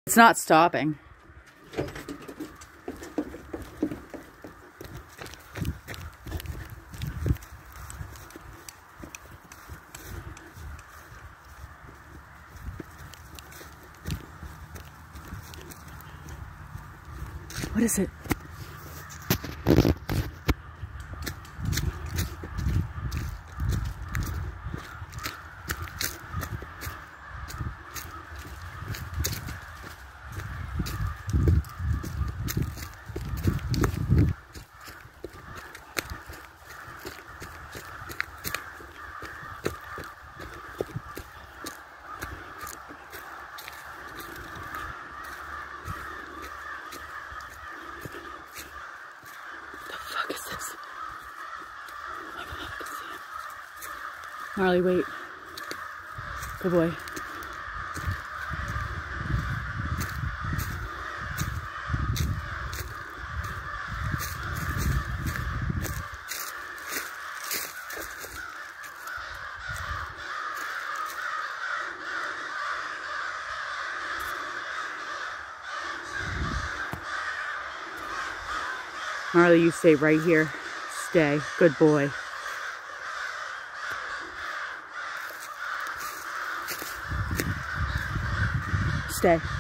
It's not stopping. What is it? Marley, wait. Good boy. Marley, you stay right here. Stay. Good boy. Stay.